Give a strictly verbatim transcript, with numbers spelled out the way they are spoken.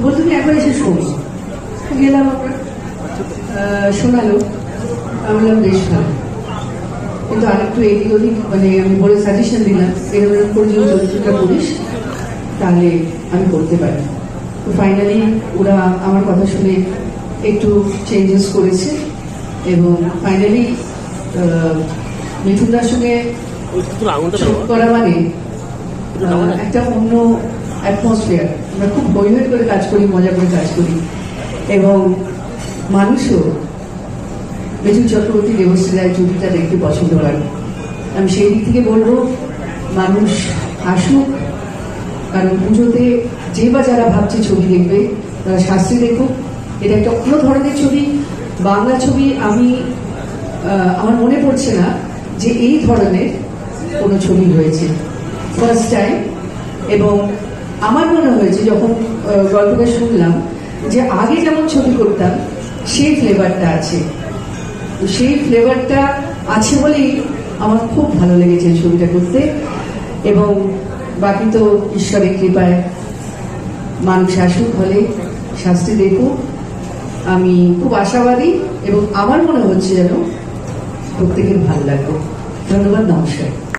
বল তুমি একবার এসে শোনো। গেলাম, আমরা শোনালো, আমি বললাম বেশ ভালো, কিন্তু আরেকটু এদিক ওদিক মানে আমি বলে সাজেশন দিলাম, এরকম এরকম করে যদি চরিত্রটা করিস তাহলে আমি করতে পারি। তো ফাইনালি ওরা আমার কথা শুনে একটু চেঞ্জেস করেছে এবং ফাইনালি মিঠুনদার সঙ্গে করা মানে একটা অন্য অ্যাটমসফিয়ার। আমরা খুব হই হই করে কাজ করি, মজা করে কাজ করি এবং মানুষও মিঠুন চক্রবর্তী দেবশ্রী রায় চরিত্রটা দেখতে পছন্দ করে। আমি সেই দিক থেকে বলবো মানুষ আসুক, কারণ পুজোতে যে বা যারা ভাবছে ছবি দেখবে তারা শাস্ত্রী দেখুক। এটা একটা অন্য ধরনের ছবি, বাংলা ছবি। আমি আমার মনে পড়ছে না যে এই ধরনের কোনো ছবি হয়েছে, ফার্স্ট টাইম। এবং আমার মনে হয়েছে যখন গল্পটা শুনলাম যে আগে যেমন ছবি করতাম সেই ফ্লেভারটা আছে, সেই ফ্লেভারটা আছে বলেই আমার খুব ভালো লেগেছে ছবিটা করতে। এবং বাকি তো ঈশ্বরের কৃপায় মানুষ আসুক, হলে শাস্তি দেখুক। আমি খুব আশাবাদী এবং আমার মনে হচ্ছে যেন প্রত্যেকের ভালো লাগবে। ধন্যবাদ, নমস্কার।